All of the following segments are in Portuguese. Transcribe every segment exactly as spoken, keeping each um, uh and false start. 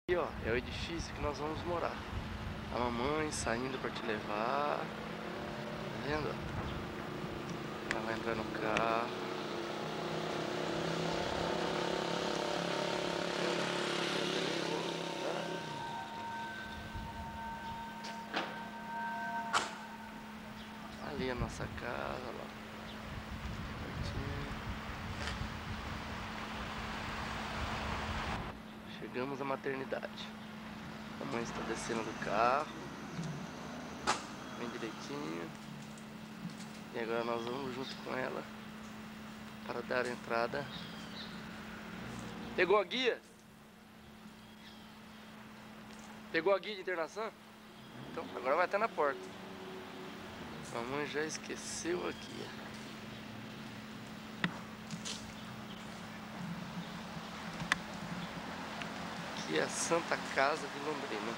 Aqui, ó, é o edifício que nós vamos morar. A mamãe saindo pra te levar. Tá vendo? Ela vai entrar no carro. Ali é a nossa casa, lá. Chegamos à maternidade. A mãe está descendo do carro. Bem direitinho. E agora nós vamos junto com ela para dar entrada. Pegou a guia? Pegou a guia de internação? Então agora vai até na porta. A mãe já esqueceu a guia. Aqui é a Santa Casa de Londrina.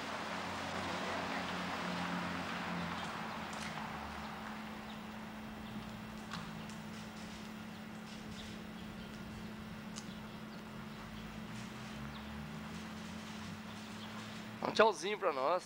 Um tchauzinho pra nós.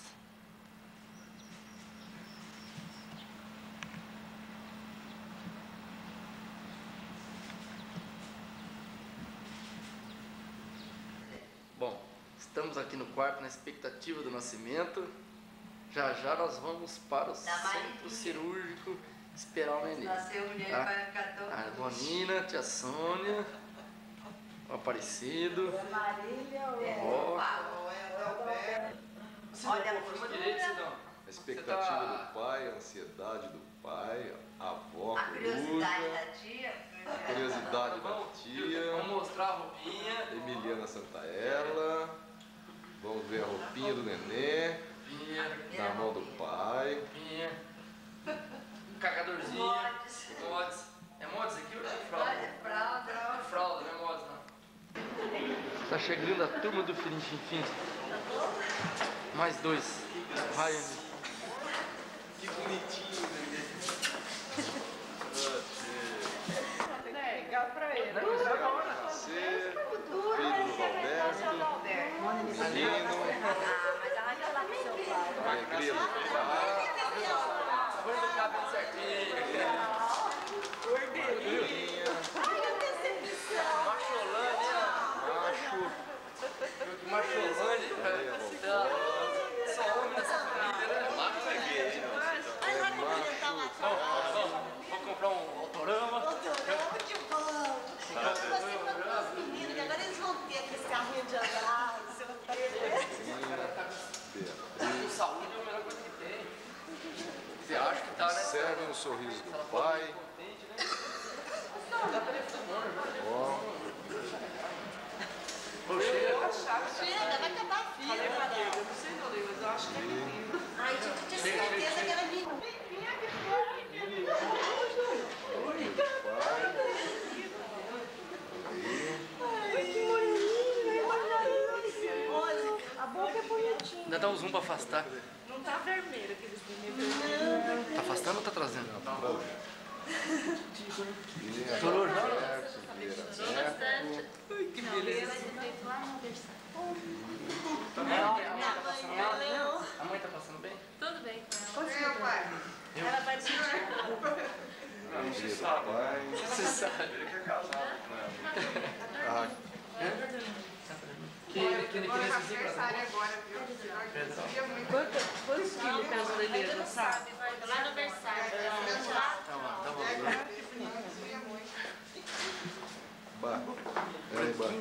Bom, estamos aqui no quarto na expectativa do nascimento. Já já nós vamos para o centro cirúrgico esperar o neném. Nasceu mulher, Tá? vai ficar tão... A Bonina, tia Sônia, o Aparecido. Marília ou É, Ó. Olha, a gordura, A expectativa do pai, a ansiedade do pai, a avó, a curiosidade coruja, da tia. a curiosidade da Vamos tia, mostrar a roupinha. Emiliana Santaella. Vamos ver a roupinha do nenê Roupinha, na mão do pai. roupinha. Um cagadorzinho. Mods. Mods. É mods aqui ou é fralda? Olha, fralda. É fralda, não é mods não. Tá chegando a turma do Firintim Fim. Mais dois. Ryan. Que bonitinho, nenê. legal pra ele. Você, filho do Roberto, menino, Ah, mas arranja lá com seu pai. a alegria do pai, Põe do cabelo certinho. Marinha, Macholândia. macho, Que Macholândia. aí a vovó, Só homem nessa família, né? Macho é gay. é macho, Vou comprar um autorama. Agora eles vão ter aquele carrinho de andar, seu Com saúde é a melhor coisa que tem. Você acha que tá, né? observem o sorriso do pai. Contente, né? Dá telefone, Ó, Chega, vai acabar a fila. Eu não sei não, mas eu acho que é menino. Ai, gente, eu tinha certeza que era menino. Ai, que moreninho, olha, a boca é bonitinha. ainda dá um zoom pra afastar. Não tá vermelho aqueles meninos. Tá afastando ou tá trazendo? filha, Chorou já? certo, filha, certo. Que beleza. A mãe tá passando bem? Tudo bem com ela. Meu pai. Ela vai te Alegria do pai. Você sabe, ele quer casar. Ah, Que ele que ele queria se dizer pra agora, viu? Dia muito. Quantos quilos tem essa nenê, não sabe? Lá no berçário. Tá bom, tá bom. bah, é, bah.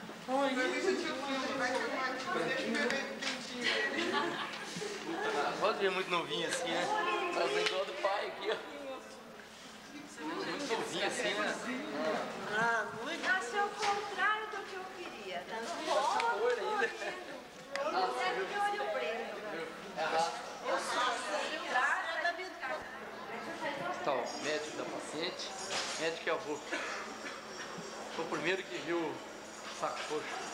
Pode ver muito novinho assim, né? Tá igual do pai aqui, ó. Muito novinho assim, né? Ah, muito. Nasceu ao contrário do que eu queria. Tá Essa cor ainda. Deve ter olho preto. Eu sou assim, grávida da minha cara. Tá, ó, médico da paciente. Médico é avô. Foi o primeiro que viu o saco roxo.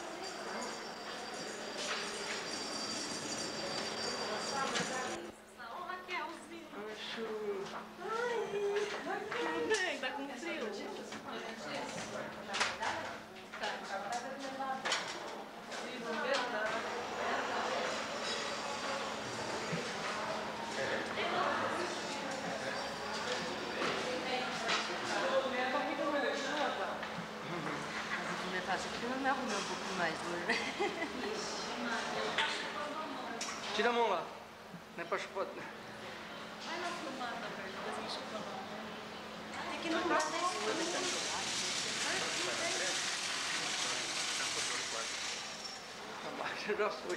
Ô, Raquelzinho. Ai, tudo bem, tá com frio? Tá. Sim, verdade. comer um pouquinho mais duro, né? Tira a mão lá. Não é pra chupar. Vai lá filmar, tá perto, depois a gente chupa a mão. Tem que não gosta desse A máquina já foi.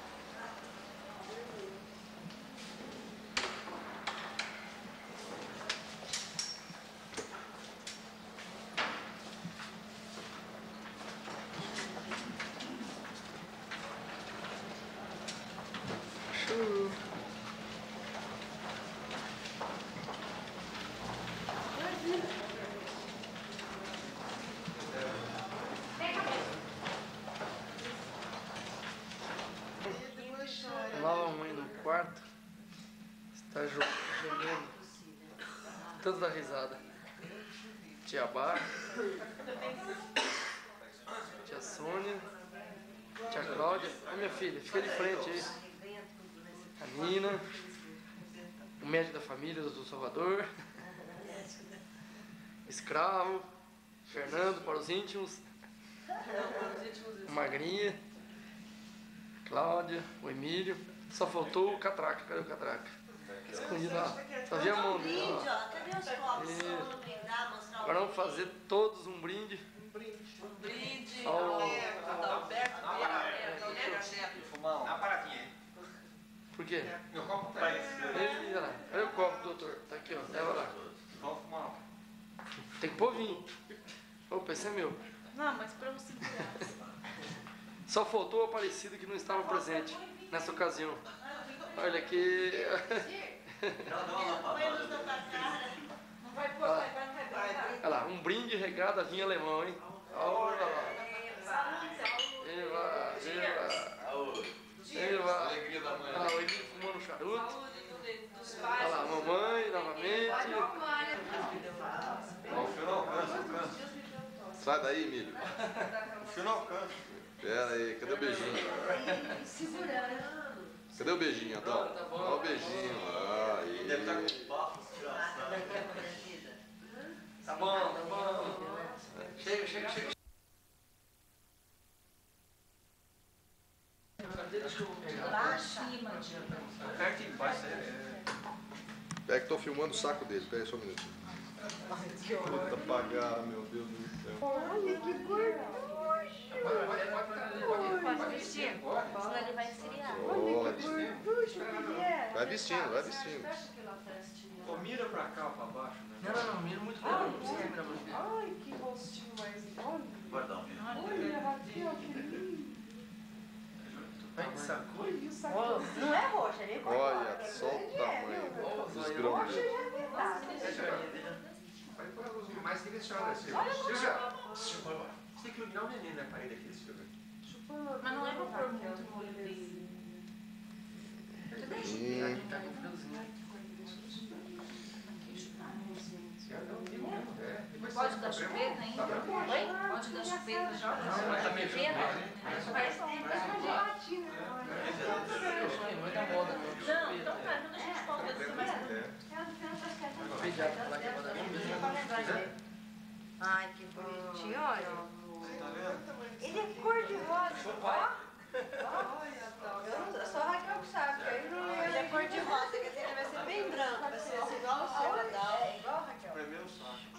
Show. Nova mãe no quarto está jo- gemendo, tanto da risada. Tia Bar, tia Sônia, tia Cláudia. Ô minha filha, fica de frente aí. A Nina, o médico da família, doutor Salvador, Escravo, Fernando para os íntimos, Magrinha, Cláudia, o Emílio. Só faltou o Catraca. Cadê o Catraca? Escondido lá. Só vi a mão dele. Brinde, ó. ó. Cadê os copos? Isso. Vamos brindar, mostrar o Agora vamos fazer todos um brinde. Um brinde ao ao Adalberto Neto. Fumar uma paradinha aí. Por quê? Meu copo tá aí. Ei, olha lá. Olha o copo, doutor. Tá aqui, ó. Leva lá. Vamos fumar uma. Tem que pôr vinho. Opa, esse é meu. Não, mas pra você virar. Só faltou o Aparecido que não estava presente nessa ocasião. Olha aqui. Põe a luz na tua cara. Não vai pôr, vai, vai, vai, vai. Olha lá, um brinde regado a vinho alemão, hein? Olha lá. Eva, Eva. Eva. Alegria da mãe. Olha lá, o Emílio fumando um charuto. Dos Olha pais. lá, mamãe novamente. Ó, o fio não alcança, alcança. Sai daí, Emílio. O fio não alcança. Pera aí, cadê o beijinho? segurando. Cadê o beijinho, Adão? Tá bom. Olha o beijinho lá. Aí. Deve estar com bafo, tiração. Tá bom, tá bom. Chega, chega, chega. Deixa eu pegar. Baixa. Aperta embaixo. É... Pega que tô filmando o saco dele. Pera aí só um minutinho. Puta pagara, meu Deus do céu. Olha que gorducho. Pode vestir? Senão ele vai esfriar. Olha, Gorducho que é. vai vestindo, vai vestindo. Pô, mira pra cá ou pra baixo, né? Não, não, não, mira muito bem. Não precisa mirar muito bem. Ai, que rostinho mais. Olha, Vai dar um vídeo. olha, Raquel, que lindo. Ai, que saco. Olha isso aqui. Não é roxa, ele é Olha só o tamanho dos grãos Roxa dele. já é verdade. Vai pôr a luzinha mais direcionada assim. Silvia, você tem que iluminar o neném na parede aqui, Silvia. Mas não é pra pôr muito no olho dele. Aqui tá com friozinho. Pode dar chupeta ainda? Oi? Pode dar chupeta já? Não, mas tá meio Chupeta? Faz tempo que a gente batina. Tem muita moda, né? Não, então tá, então deixa a gente pôr o dedo mais Feijão, lá que vai dar mesmo. Ai, que bonitinho, olha. Tá vendo? Ele é cor de rosa. Ó. Eu não- só a Raquel que sabe, que aí não Ele é cor de rosa, quer dizer, ele vai ser bem branco. Vai ser assim, igual o seu, Adal. É igual a Raquel. Foi meu saco.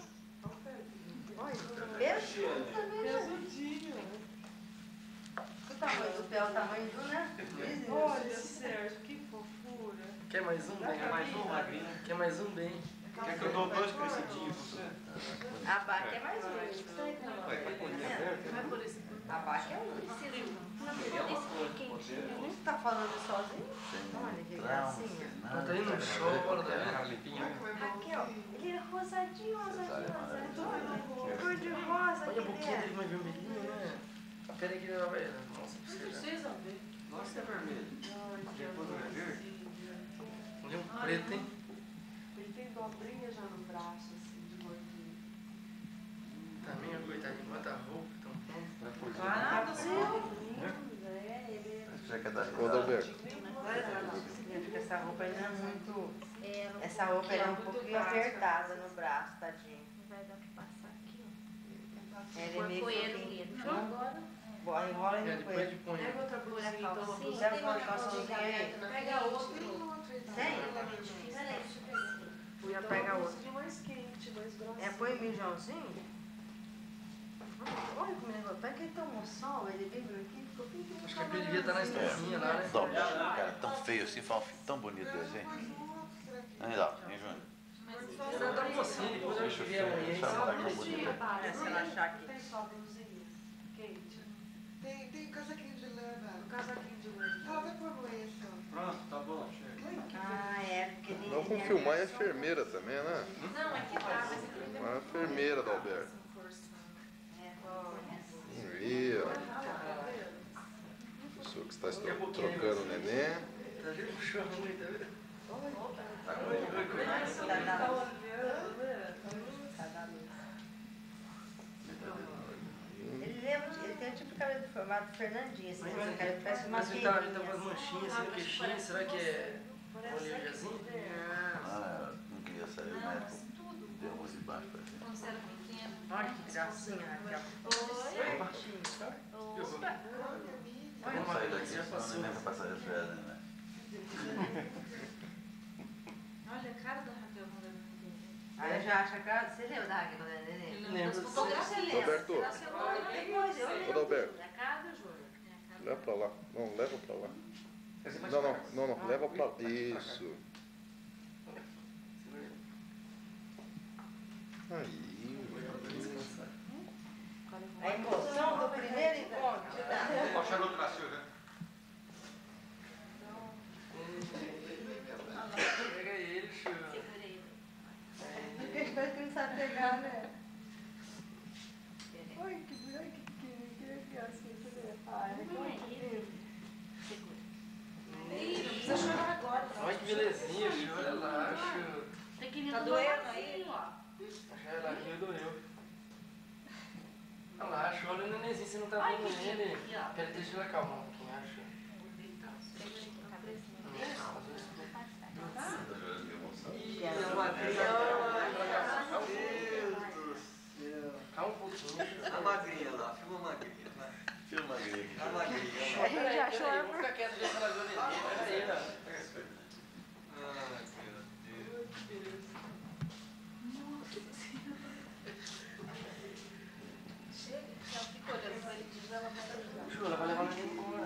Mesmo também, né? Pesudinho. O tamanho do pé, o tamanho do, né? Olha, Sérgio, que fofura. Quer mais um bem? Quer mais um, magrinho? Quer mais um bem? Quer que eu dou dois crescidinhos pra você? A vaca é mais um. Vai, tá com o olhinho aberto? vai por esse A vaca é um. Não tá falando sozinho? Olha que gracinha. Tá indo no show, olha, tá vendo? Raquel, ele é rosadinho, rosadinho, rosadinho. Cor de rosa. Olha a que boquinha ele dele mais vermelhinha, né? A pele aqui vai ver. Nossa, Não precisa. precisa ver. Nossa, é vermelho. Depois do verde? Olha um preto, hein? Ele tem dobrinha já no braço, assim, de gordinho. Também, ó, coitadinho, bota a roupa, então pronto. Vai nada, É, ele Você quer dar Ô, Adalberto. é. Essa roupa ainda é muito. É, ela- Essa roupa ainda é um muito pouquinho básica. apertada no braço, tadinho. Vai dar pra passar aqui, ó. Ele é Foi meio foi ele, fofinho. ele. Agora, Bora, enrola e É, depois depois. de põe. Pega outra blusinha, então, uma Sim, blusinha. pega uma calçãozinha aí. Pega outro. Tem? Fui a pegar outro. Mais quente, mais grosso. É, põe mijãozinho. Olha como ele pega que ele tomou sol, ele veio aqui, ficou bem. Acho que ele devia estar na estufinha lá, né? Dó, cara, tão feio assim, faz um filme tão bonito desse, hein? Aí, Dó, hein, Júnior? Você tá mocinho, depois eu Deixa eu vi amanhã. ver, deixa eu Só ver. Blusinha, tá? É, se ela achar que- Tem só blusinha. Quente. Tem, tem casaquinho de lã. Um casaquinho de lã. Ah, vai por isso. Pronto, tá bom, chega. Ah, é, porque ele. Não, com filmar é enfermeira também, né? Não, é que dá, mas aqui tem Uma enfermeira da Alberto. Aí, ó. Pessoa que está estro- trocando o neném. Tá vendo? Puxou muito, tá vendo? Tá dando- Ele lembra, ele tem o tipo de cabelo de formato do Fernandinho, assim, esse cara parece uma Mas ele tá, ele tá com queirinha. as manchinhas assim no queixinho, será que é oleaginho? Ah, não queria sair, o médico deu a voz embaixo pra gente. Quando você era pequeno. Olha que gracinha, Raquel. Vamos sair daqui, senão nem lembra passar resfriado, né? Olha a cara da Raquel quando era pequena. Aí eu já acho a cara. Você lembra da Raquel quando era neném? Eu Lembro lembro das sim. fotografias. Roberto. Ela se amou depois, eu Ô, lembro. Adalberto, É a cara do Júlio. leva pra lá. Não, leva pra lá. Não, não, não, não, leva pra lá. Isso. Aí. A emoção do primeiro encontro. Baixar outro nasceu, né? Pega ele, show. Segurei. Porque espero que ele sabe pegar, né? Oi, que ai, que pequenininho, que criancinha, você vê? Ai, que lindo. Ih, não precisa chorar agora. Olha que belezinha, show. Olha lá, show. Tem que vir Tá do doendo aí, ó. Olha lá, riu doeu. Olha lá, show. Olha o nenenzinho, você não tá Ai, vendo que ele. aqui, ó. Pera, deixa ele acalmar um pouquinho, acho. Ih, é uma calma um pouquinho. A magrinha lá, filma a magrinha. Vai. Filma aí. A magrinha. A gente já achou Peraí, vamos ficar quieto, deixa ela ver o neném. Pera aí, ó. Ah, meu Deus. Chega, já fica olhando pra ele e diz, ela vai ajudar. Show, ela vai levar o neném embora.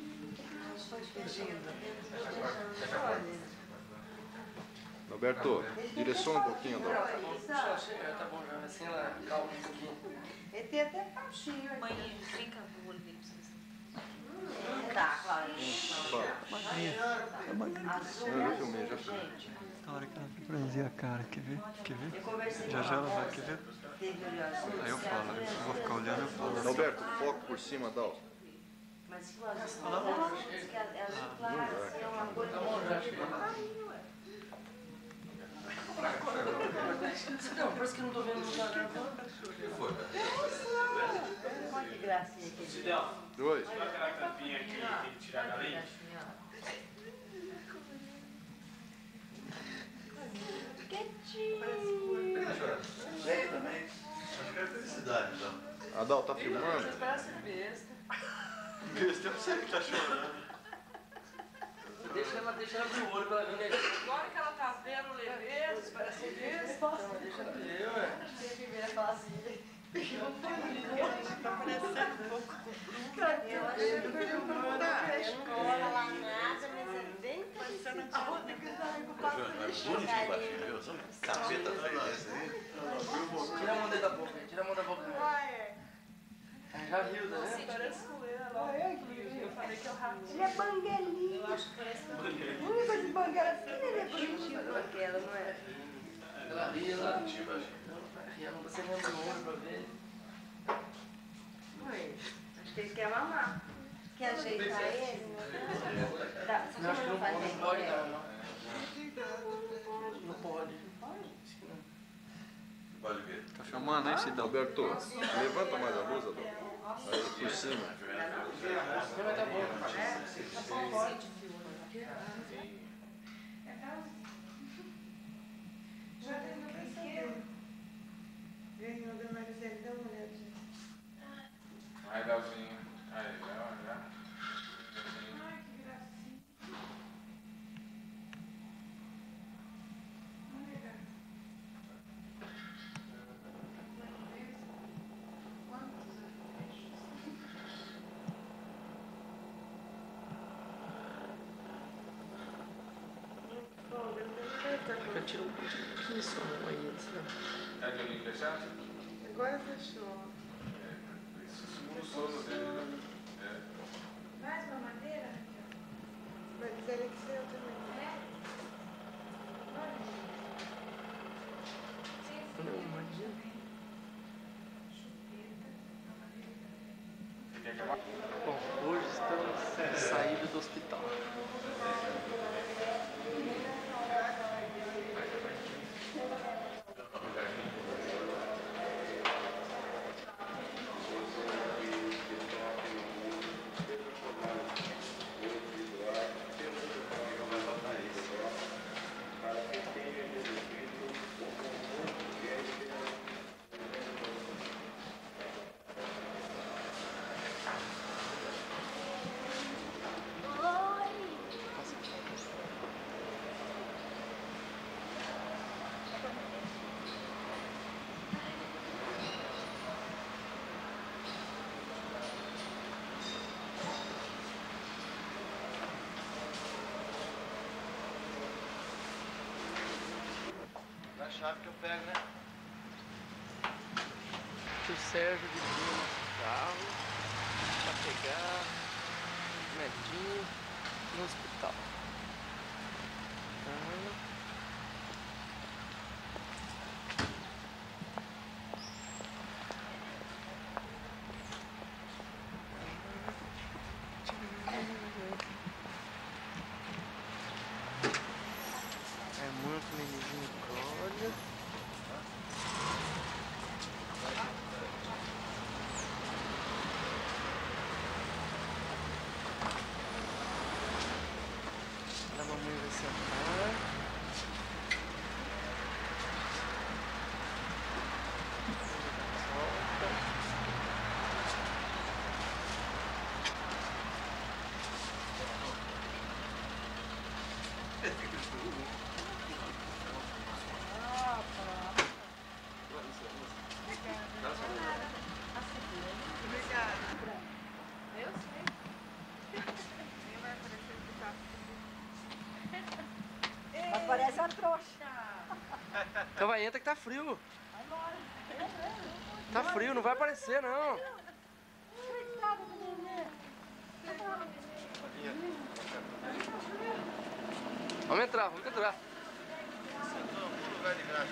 Roberto, direciona um pouquinho, Adalberto. Puxa, chega, tá bom já. Assim ela calma um pouquinho. Ele tem até pauchinho aqui. Mãe, vem cá pro olho dele pra você ver. Tá, claro. Azul, Eu já filmei, já filmei. gente. Na hora que ela franzir a cara, quer ver? Quer ver? Eu conversei Já com já a ela vai, moça, quer ver? teve olho azul. Aí eu falo, eu vou ficar olhando, eu falo. Adalberto, foco por cima, Adalto. Mas se o azul claro, diz que é azul claro, assim, é uma cor Tá bom já, chega. Não, parece que eu não tô vendo no Instagram. Olha que gracinha que ele tem. Oi. Sabe aquela tampinha que tem que tirar da lente? Sei também. Acho que é felicidade, então. Adalto, tá filmando? Parece besta. Besta, eu sei que tá chorando. Deixa ela, deixa ela abrir o olho pra ela ver. Agora que ela tá vendo o leveza, parece besta. Então, deixa ela ver, ué. Você primeiro fala assim. Eu acho que eu não na escola lá nada, mas é bem parecido. É bonito que baixinho, viu? São capeta atrás desse aí. Tira a mão dele da boca, tira a mão da boca. Já riu, né? Parece com ele. Eu falei que é o ratinho. Ele é banguelinho. Eu acho que parece que A única coisa de banguela assim, ele é bonitinho com aquela, não é? Ela ria, ela ria. Ela não você nem abre o olho pra ver. Oi, acho que ele quer mamar. Quer ajeitar ele? Dá, só que Não, acho que não não faz pode, nem não pode querer. dar, não. Não pode. Pode ver. Tá filmando, hein, Cidão? Alberto, levanta mais a luz, Adalto. Aí, por cima. Não vai tá bom. Já deu uma brinquedo. Ganhou da Marisela, dá uma olhadinha. Vai, Dalzinho. tira um pouquinho só aí, sabe? É que eu ligo fechado? Agora fechou. Isso simula o sono dele, né? Mais uma madeira? Mas ele que seu também. Não, imagina. Bom, hoje estamos saindo do hospital. A chave que eu pego, né? O Sérgio dirigiu o nosso carro para pegar o netinho no hospital. Ah. É muito nenenzinho olha. A mamãe vai sentar. Solta. Eu sei. Nem vai aparecer que tá. Aparece a trouxa. Então vai, entra que tá frio. Tá frio, não vai aparecer não. Vamos entrar, vamos entrar. Algum lugar de graça,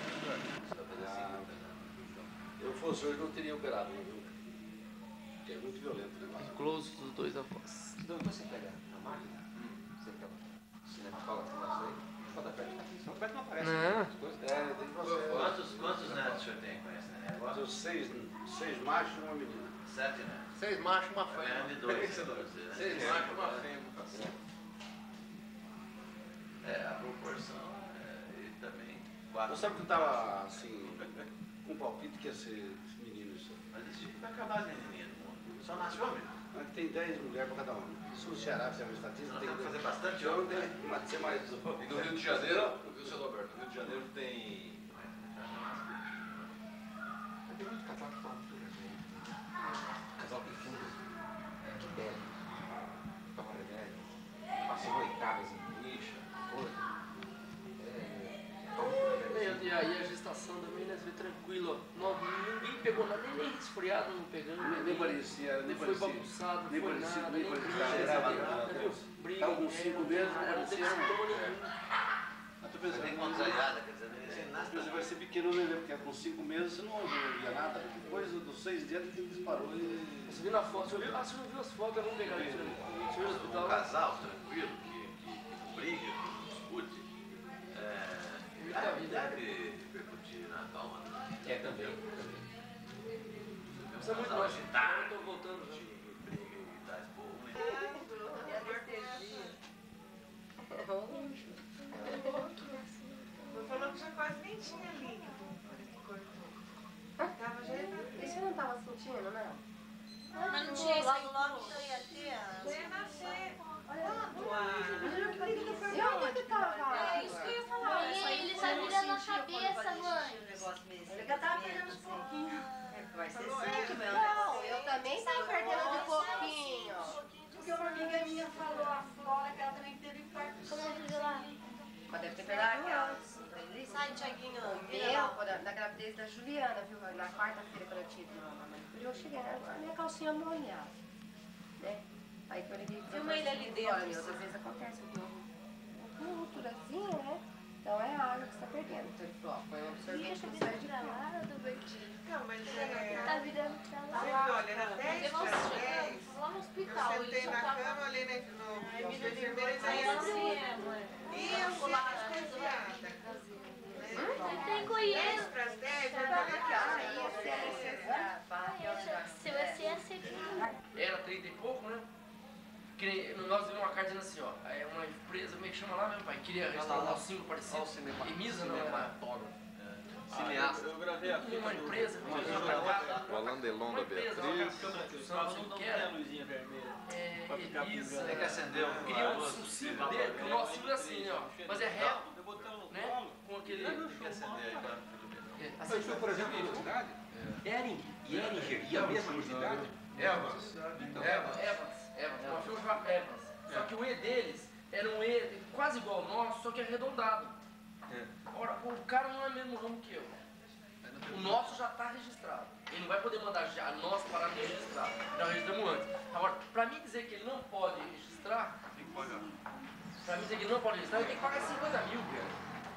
Eu fosse hoje não teria operado, viu? Porque é muito violento o negócio. Close dos dois avós. Então, você pega a máquina, você quer cinema cola que nasce aí, pode apertar aqui, senão não aparece. Não. As coisas. É, tem que você. Quantos, quantos netos o senhor tem com esse negócio? São seis, seis machos e uma menina. Sete netos. Seis machos e uma Ganhando fêmea. de dois. Seis né? Seis machos e uma fêmea. É, a proporção, é, ele também. Quatro. Você sabe que eu tava assim, com um palpite que ia ser menino isso. Mas isso vai acabar as menininhas do mundo. Só nasce homem. Mas tem dez mulheres para cada homem. Isso no Ceará, você é uma estatística, Nós tem temos que fazer bastante Eu homem. não tenho mas ser mais. E no Rio de Janeiro, eu vi o seu Roberto, no Rio de Janeiro tem. Tem muito casal que fala tudo assim. Casal que funda, que bebe, toma remédio, passa noitadas em lixa, coisa. E aí a gestação também, né? Você vê tranquilo, ó. Não, ninguém pegou nada, nem, nem resfriado não pegamos. Nem, nem parecia, nem Nem foi parecia. bagunçado, não Nem foi parecia, nada, nem nem parecia. briga, Exagerava nem nada, nada, viu? briga, Tava com é, cinco não meses, nada, não teve parecia. sintoma nenhum. Mas tu Você pensa, tem contrariada, quer dizer, nem às nasce. vezes vai ser pequeno neném, porque com cinco meses você não via nada. Depois dos seis dias ele disparou e. Você viu na foto, você viu? Ah, você não viu as fotos, vamos pegar isso aí. Você viu no Um hospital? casal tranquilo, que, que, que briga, que discute, é, Muita deve, vida. deve repercutir na calma. Né? É, também. Isso é muito Casal mais. agitado, Eu tô voltando já. que briga e dá esporro. Não falou que já quase nem tinha líquido. Tava já E você não tava sentindo, não? Mas não tinha logo, logo que eu ia ter. Você ia nascer. E onde que tava? É isso que eu ia falar. Mãe, Essa ele aí tá você não virando a sentiu quando cabeça, vai mãe. assistir o negócio mesmo. Ele já tava perdendo uns pouquinhos. Vai ser Falou, cinco, meu Não, eu também tava perdendo de pouquinho. Porque uma amiga minha falou, a Flora, que ela também teve infarto. Como é que lá? Mas deve ter pegado aquela. Ai, Tiaguinho, Eu, quando- na gravidez da Juliana, viu? Na quarta-feira, quando eu tive na manicure, eu cheguei, a minha calcinha molhada, né? Aí que eu liguei pra Filma ele ali dentro. Olha, às vezes acontece uma rupturazinha, né? Então é a água que você tá perdendo. Então ele falou, ó, põe um absorvente que sai de fora. Não, mas é... Tá virando pra Você lá. olha, era dez para dez. Lá no Eu hospital. sentei ele na só tava- cama, olhei na- no no enfermeiro e Aí saí assim, assim. é, mãe. E eu fui anestesiada. Você tem conhecido. dez para as dez, eu Ah, falei que aí ah, esse é necessário. Se você é segundo. Era trinta e pouco, né? Que nem- nós vimos uma carta dizendo assim, ó, é uma empresa, como é que chama lá mesmo, pai? Queria registrar um símbolo parecido. Olha o cinema- Emisa não, é uma... Cineasta. Eu gravei a fita Uma do- empresa, uma uma vez empresa, O Alain Delon uma da empresa, Beatriz. uma câmera de Ela não sei não o que tem a era. luzinha vermelha. É, Pra ficar Elisa, pingando. Tem que acender um- queria um, um símbolo dele, que o nosso símbolo é assim, ó, mas é reto, Eu botei ela no né? colo. Com aquele... Tem que acender aí pra tudo bem. é, Mas assim, isso, por exemplo, a velocidade? Ering e Eringer, e a mesma velocidade? Evans, Evans, Evans, Evans, uma firma chamada Evans. Só que o E deles era um E quase igual ao nosso, só que arredondado. Ora, o cara não é mesmo ramo que eu. O nosso já está registrado. Ele não vai poder mandar já nós parar de registrar. Já registramos antes. Agora, para mim dizer que ele não pode registrar, Tem que pagar. para mim dizer que ele não pode registrar, ele tem que pagar cinquenta mil, cara.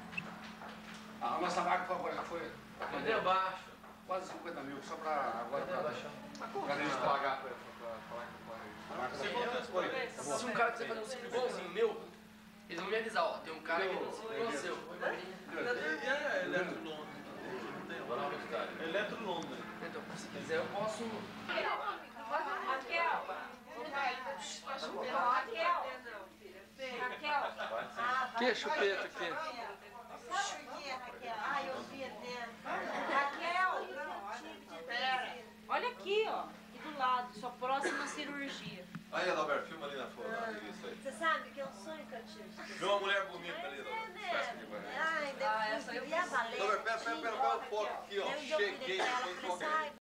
A nossa vaga, por favor, já foi. Cadê abaixo? Quase cinquenta mil, só para agora Cadê para abaixo? pra registrar. Pagar pra, pra falar que Se, se um cara quiser fazer um ciclo igualzinho o meu, eles vão me avisar, ó, tem um cara que não ciclo igual o seu. É Eletro Londres. Eletro Londres. Então, se quiser eu posso... Raquel. Raquel. Raquel. Ah, Que chupeta aqui? Puxa aqui, Raquel. Ai, eu vi dentro. Raquel, pera. Olha aqui, ó. Aqui do lado, sua próxima cirurgia. Aí, Adalberto, filma ali na foto, na revista aí. Você sabe que é um sonho que eu tive. Vê uma mulher bonita ali, É, Adalberto. Peça aqui pra né? gente. Ai, Ah, depois essa eu eu ia valer. Adalberto, pera, pera, pera, pera, foto aqui, ó. Aí eu virei Cheguei, pra ela, põe falei foto assim, aí. ai,